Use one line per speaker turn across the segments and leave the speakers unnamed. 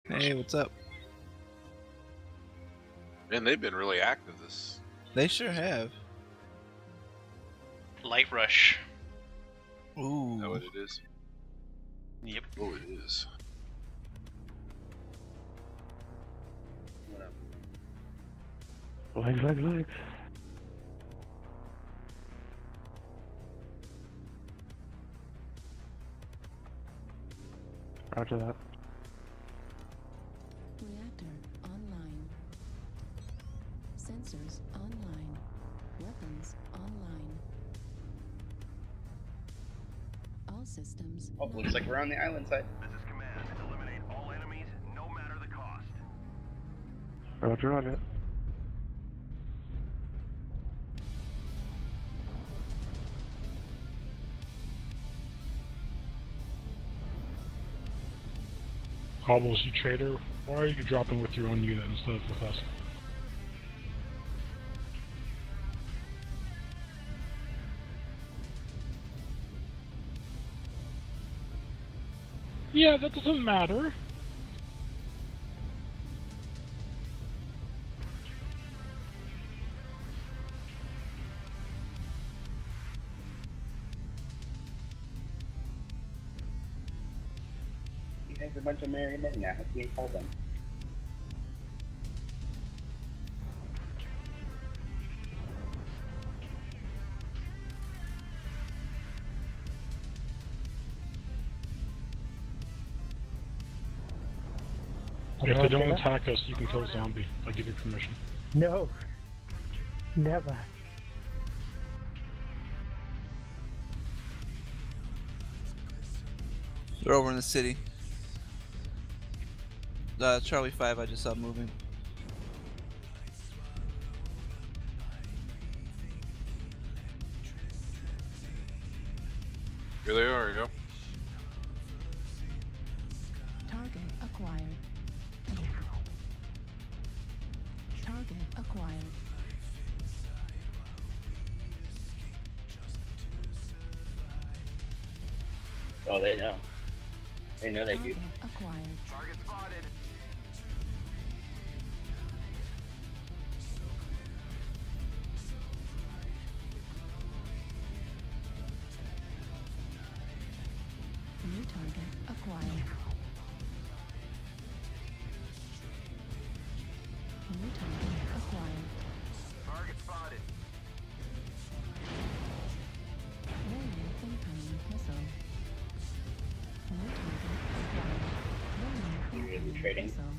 Hey, what's up?
And they've been really active this.
They sure have.
Light Rush.
Ooh.
Know what it is?
Yep.
Oh, it is.
Legs. Roger that.
Reactor online. Sensors online. Weapons online. All systems.
Oh, looks like we're on the island side.
This is command. Eliminate all enemies, no matter the cost.
Roger.
Hobbles, you traitor. Why are you dropping with your own unit instead of with us? Yeah, that doesn't matter.
You guys are a bunch of marionettes now. How can you call them?
If they don't attack us, you can kill a zombie. I give you permission.
No. Never.
They're over in the city. Charlie 5, I just saw moving.
Here they are, yo.
Target acquired. Target acquired.
Oh, they know. They know they do.
Target acquired.
Target spotted.
New target acquired. New target acquired.
Target spotted.
Warning incoming missile. New target acquired. Warning
You're really
incoming
trading.
missile.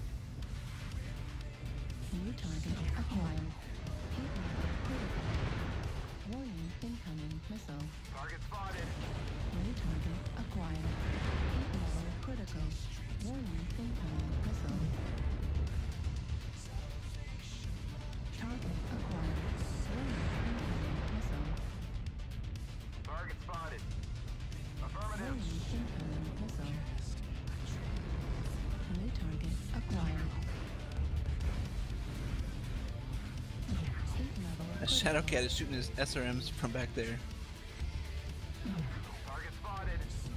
New target acquired. Heat level critical. Warning incoming missile.
Target spotted.
New target acquired. Heat level critical. Warning incoming missile. Target acquired. Warning incoming missile.
Target spotted. Affirmative.
Warning incoming missile. New target acquired. Heat level
A
critical.
Shadowcat is shooting his SRMs from back there.
Target spotted.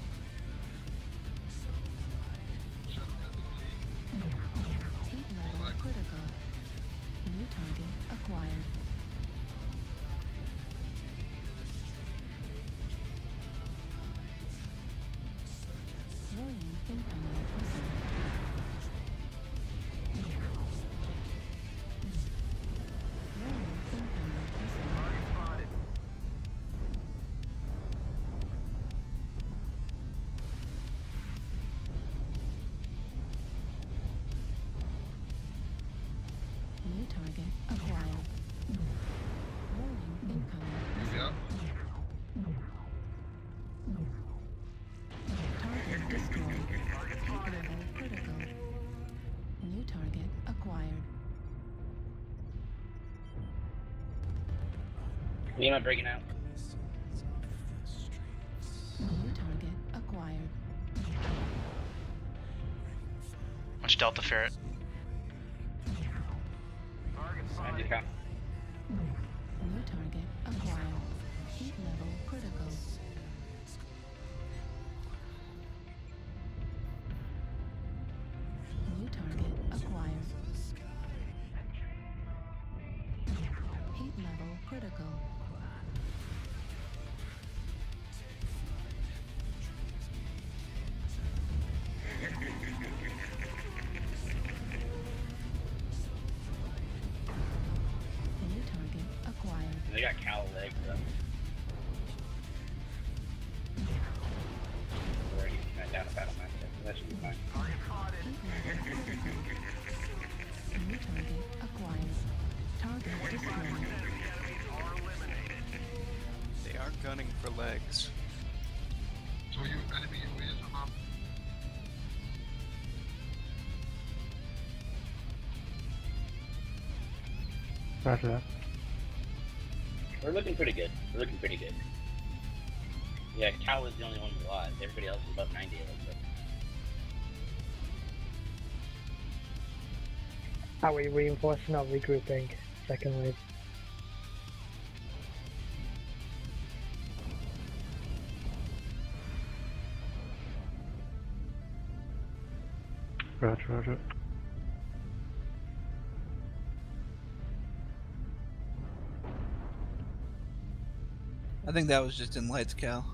Heat level critical. New target acquired. Warning incoming missile. Warning incoming missile.
Target spotted.
New target acquired. Warning incoming missile. Target destroyed. Heat level critical. New target acquired.
Lima breaking out.
New target acquired.
Much Delta Ferret.
Target
Andy
spotted.
count.
New target acquired. Heat level critical. New target critical. New target acquired.
They got cow legs though. Already down a battle master. That should be fine.
New target acquired. Target destroyed.
They are gunning for legs.
So you enemy is up. Roger that.
We're looking pretty good. We're looking pretty good. Yeah, cow is the only one who's alive. Everybody else is above 90. It looks like.
Are we reinforcing or regrouping? Second wave.
Roger, roger.
I think that was just in lights, Cal.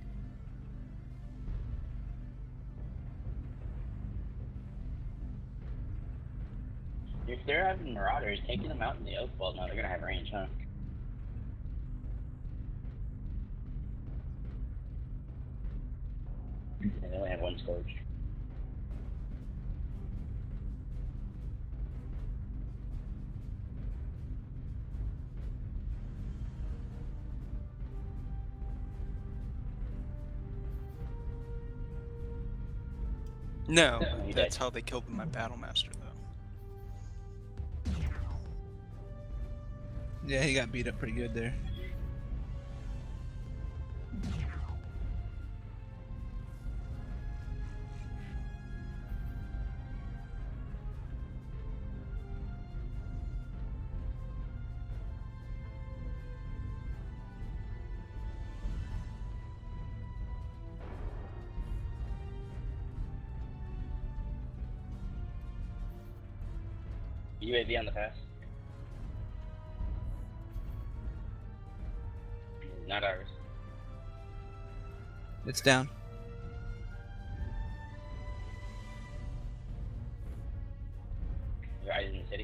If they're having marauders, taking them out in the oak wall, now they're gonna have range, huh? And they only have one scourge.
No,
He
that's
did.
how they killed my battle master, though.
Yeah, he got beat up pretty good there.
UAV on the pass. Not ours.
It's down.
Your eyes in the city.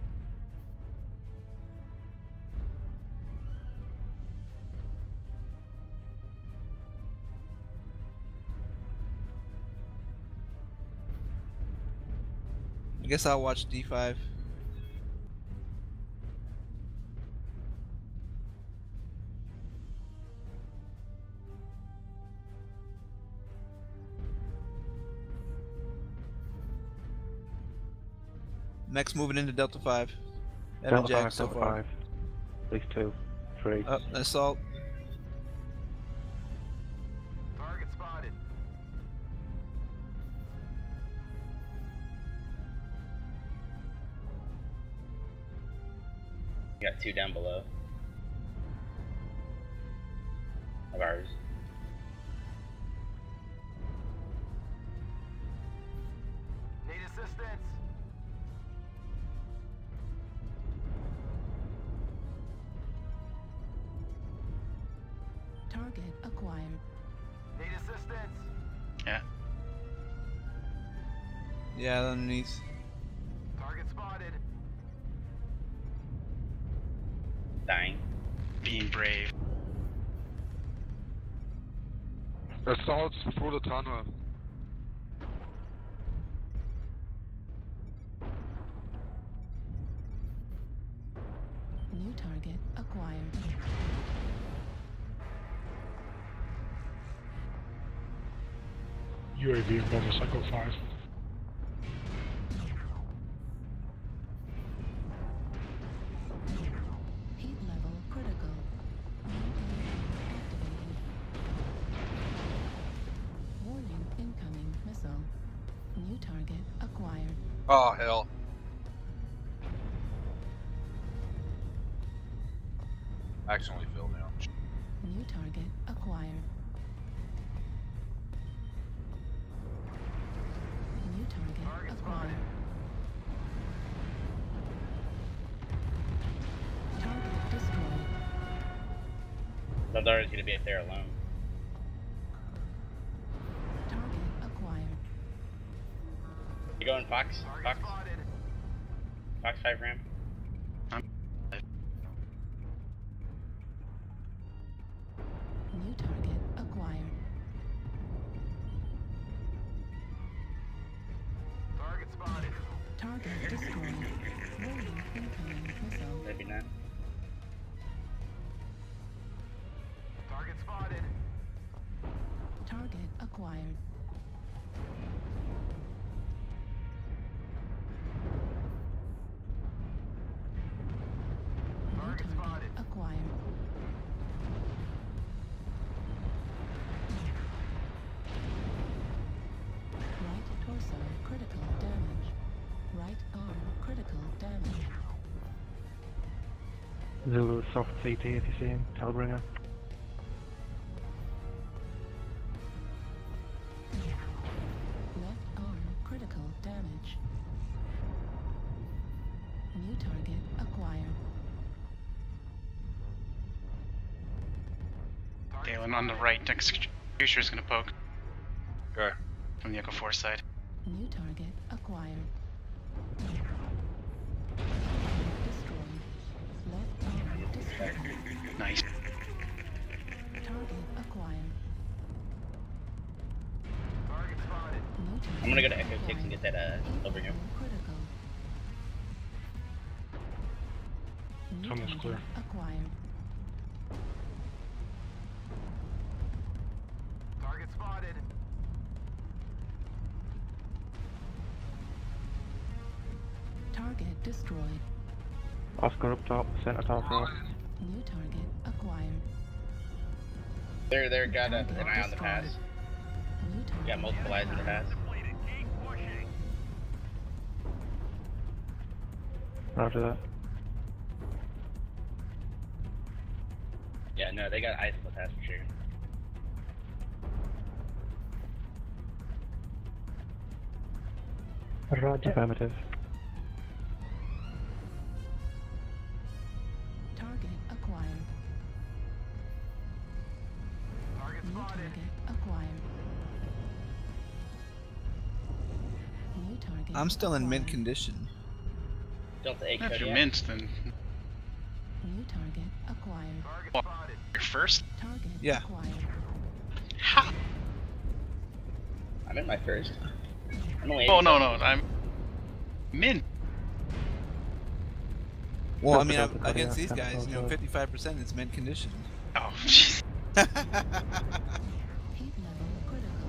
I guess I'll watch D5. Next moving into Delta 5. Evan
Delta
Jack
5,
so
Delta
far.
5. At least 2, 3.
Up, assault.
Target spotted.
You got 2 down below. Of ours.
Need assistance.
Target acquired.
Need assistance.
Yeah.
Yeah, underneath.
Target spotted.
Dying.
Being brave.
Assaults through the tunnel.
New target acquired.
UAV above us, I go 5.
Heat level critical. Activated. Warning incoming missile. New target acquired.
Oh, hell. Accidentally fell down.
New target acquired. New target
Target
acquired. Target destroyed.
Eldar is gonna be up there alone.
Target acquired.
You going Fox? Fox? Fox 5 ram?
New target acquired.
Target spotted.
Target destroyed. Warning incoming missile.
Maybe not.
Target spotted.
Target acquired. New
Target spotted.
acquired. Right torso critical damage. Right arm critical damage.
Zulu soft CT if you see him. Hellbringer.
Left arm critical damage. New target acquired.
Galen on the right, Executioner's gonna poke
Okay.
from the Echo Force side.
New target acquired. Destroyed. Left arm destroyed.
Nice.
Target acquired.
Target spotted.
New target
I'm gonna go to Echo 6
acquired.
and get that Hellbringer.
Critical. New
Tunnel's
target
clear.
acquired.
Target spotted.
Target destroyed.
Oscar up top, center top row.
New target acquired.
They're got an eye on the pass.
New target
We got multiple eyes on the pass.
Depleted. Keep pushing.
Roger that.
Yeah, no, they got eyes on the pass for sure.
Roger.
Affirmative.
Target acquired.
Target
New
spotted.
target acquired. New target.
I'm still in mint
acquired.
condition.
Delta 8
If you're
Kodiak.
mint, then
New target acquired.
Target
Well,
spotted.
you're first.
Target
Yeah.
acquired.
Ha!
I'm in my first. I'm only
Oh no
87.
no, I'm mint.
Well, I mean,
Delta
against these
Kodiak,
guys, you know, 55% is mint condition.
Oh, jeez.
Heat level critical.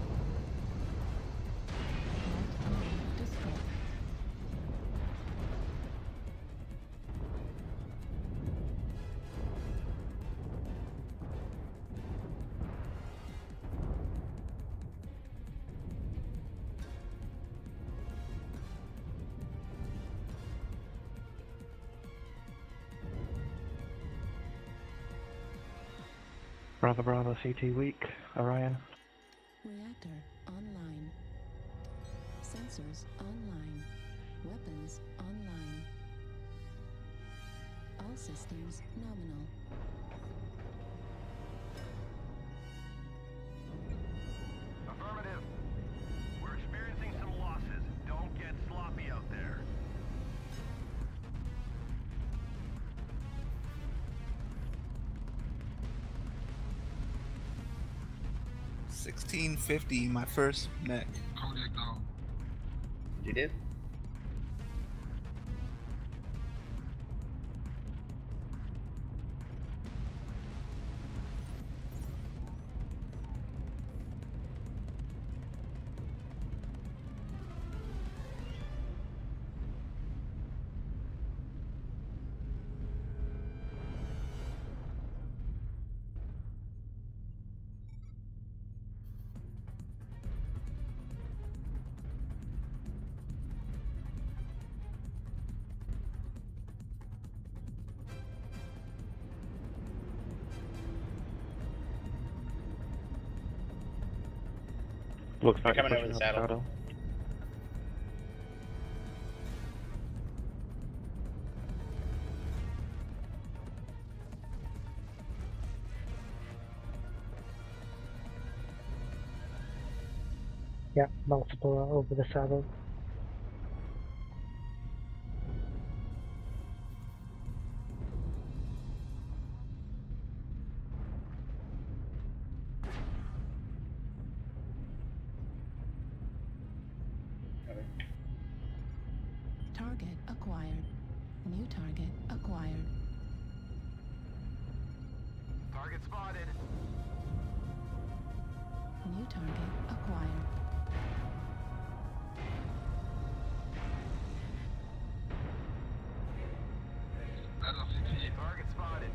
Right arm destroyed.
Bravo Bravo CT weak. Orion.
Reactor online. Sensors online. Weapons online. All systems nominal.
Affirmative. We're experiencing some losses. Don't get sloppy out there.
$16.50, my first mech.
You did?
Looks like
They're coming
you're
over the
pushing up
saddle.
Yeah, multiple over the saddle.
Target acquired. New target acquired.
Target spotted.
New target acquired.
Target spotted.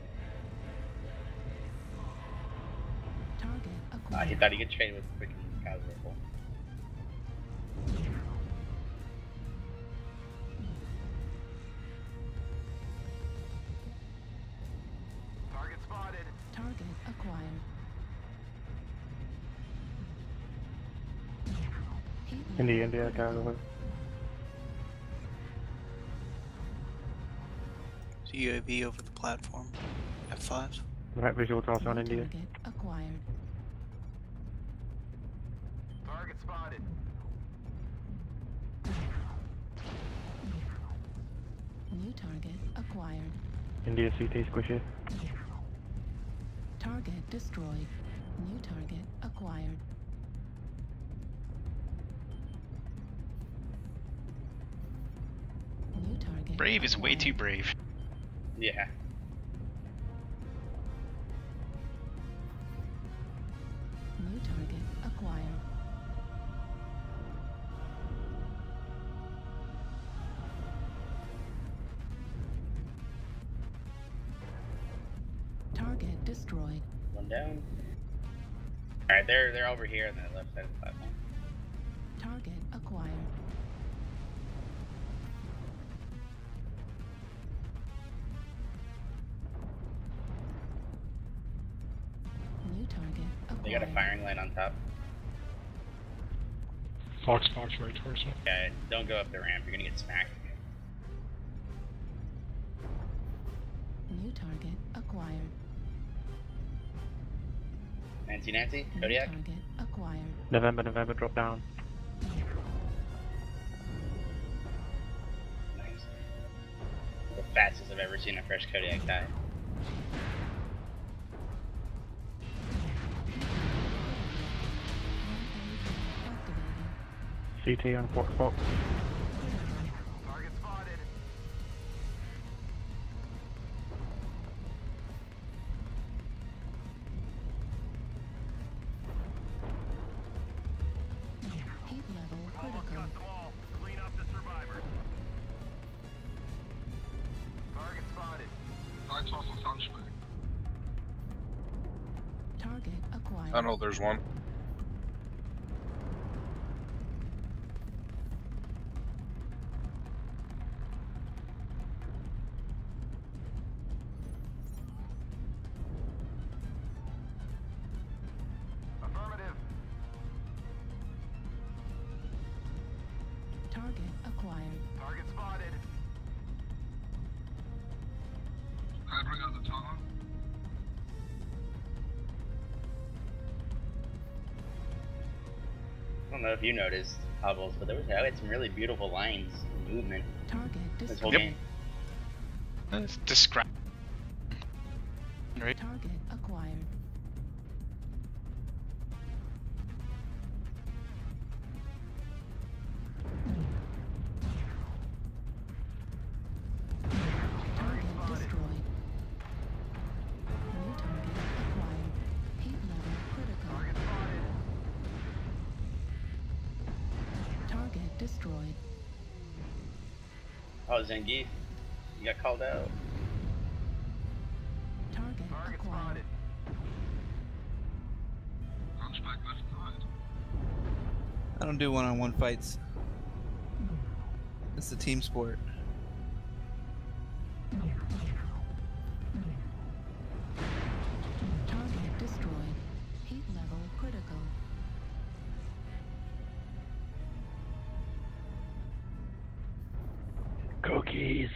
Target
He
acquired.
thought he could trade with freaking Kyle's rifle.
Target spotted.
Target acquired. Heat level
India,
critical.
Cargo.
UAV over the platform. F5.
Right, visual toss on
New
India.
target acquired.
Target spotted.
New target acquired.
India CT squishy.
Target destroyed. New target acquired. New target.
Brave is way too
acquired.
brave.
Yeah.
New target acquired. Target destroyed.
One down. Alright, they're over here on the left side of the platform.
Target acquired. New target acquired.
They got a firing line on top.
Fox right torso.
Yeah, don't go up the ramp, you're gonna get smacked.
New target acquired.
Nancy,
New
Kodiak.
target acquired.
November, drop down.
Nice. The fastest I've ever seen a fresh Kodiak die.
Activated.
CT on Fox Fox.
Target spotted.
Heat level
Almost
critical.
got them all. Clean up the survivors. Target spotted.
Target acquired.
I know there's one.
Affirmative.
Target acquired.
Target spotted.
I don't know if you noticed, Hobbles, but I had some really beautiful lines and movement
Target
this whole
destroyed.
game.
Describe. Right.
Target acquired. Target destroyed. New target acquired. Heat level critical.
Target spotted.
Target destroyed.
Oh, Zangief, you got called out.
Target
Target
acquired.
spotted.
I don't do one-on-one fights. It's a team sport.
Target destroyed. Heat level critical.
Cookies.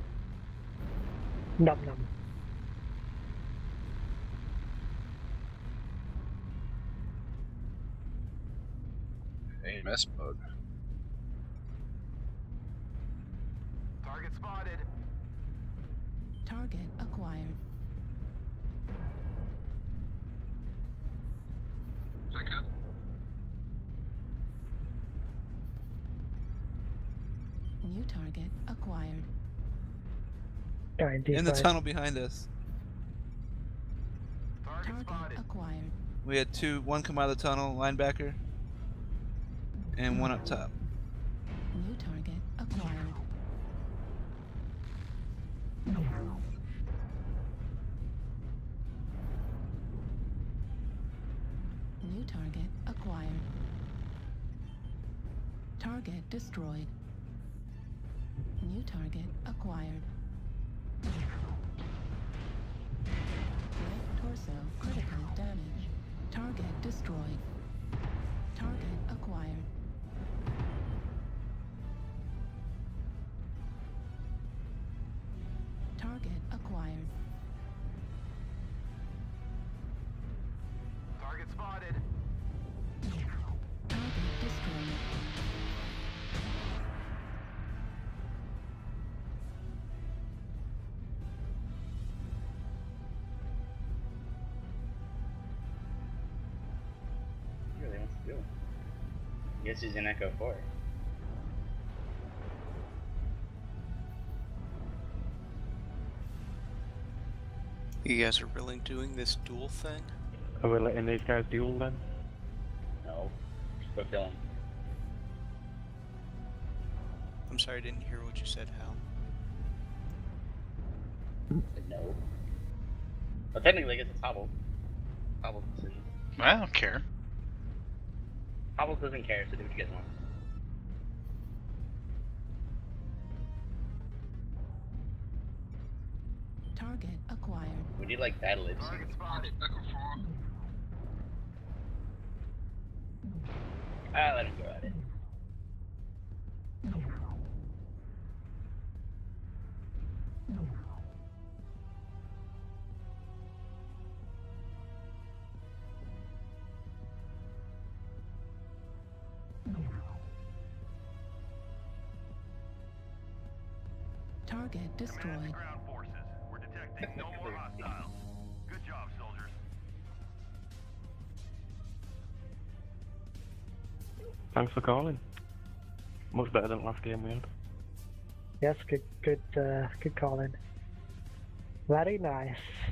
Num num.
AMS bug.
Target spotted.
Target acquired.
Second.
New target acquired.
Alright,
In the
D5.
tunnel behind us.
Target
Target
spotted.
acquired.
We had one come out of the tunnel, linebacker, and one up top.
New target acquired. New target acquired. Target destroyed. New target acquired. Left torso critical damage. Target destroyed. Target acquired. Target acquired.
Target spotted.
Target destroyed.
What really wants to do? I guess he's in Echo 4.
You guys are really doing this duel thing?
Are we letting these guys duel then?
No. Just fulfilling.
I'm sorry, I didn't hear what you said, Hal.
No. Well, technically, I guess it's Hobble. Hobble's decision.
I don't care.
Hobble doesn't care, so do what you guys want.
Target acquired.
We need like battle lips.
Target spotted.
Let him go at it.
Target
Command to
destroyed.
ground forces. We're detecting no more hostiles. Good job, soldiers.
Thanks for calling. Much better than last game we had.
Yes, good calling. Very nice.